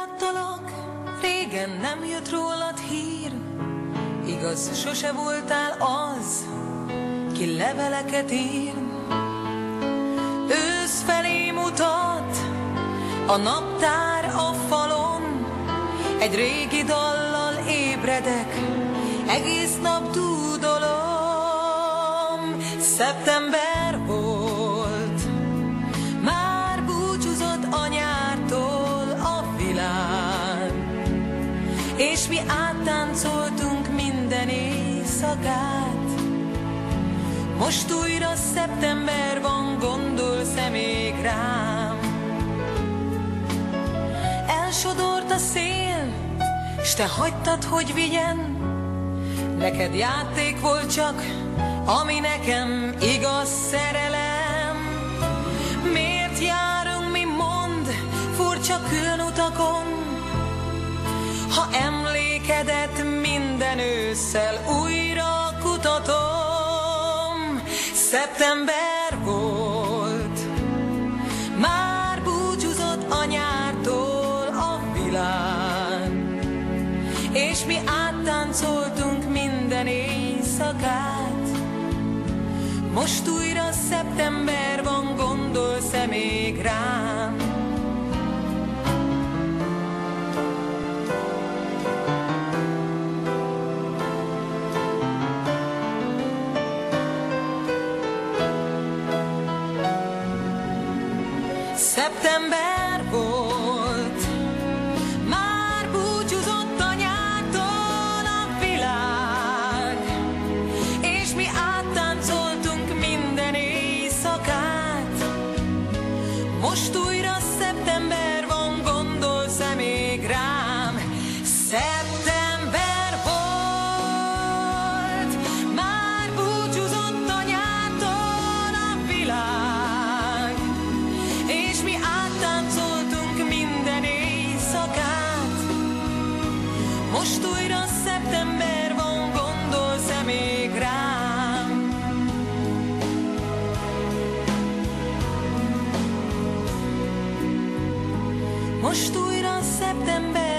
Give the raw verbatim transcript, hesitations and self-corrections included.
láttalak, régen nem jött rólad hír. Igaz, sose voltál az, ki leveleket ír. Ősz felé mutat a naptár a falon, egy régi dallal ébredek, egész nap dúdolom. Szeptember volt, már búcsúzott a nyártól a világ, és mi áttáncoltunk minden éjszakát. Most újra szeptember van, gondolsz-e még rám? Elsodort a szél, s te hagytad, hogy vigyen. Neked játék volt csak, ami nekem igaz szerelem. Miért járunk mi, mondd, furcsa külön utakon, ha emlékedet minden ősszel újra kutatom. Szeptember volt, már búcsúzott a nyártól a világ, és mi áttáncoltunk minden éjszakát. Most újra szeptember van, gondolsz-e még rám? Szeptember volt, már búcsúzott a nyártól a világ, és mi áttáncoltunk minden éjszakát. Most újra szeptember van, gondolsz-e még rám? Szeptember volt, már búcsúzott a nyártól a világ, és mi áttáncoltunk minden éjszakát. Most újra szeptember van, gondolsz-e még rám? Most újra szeptember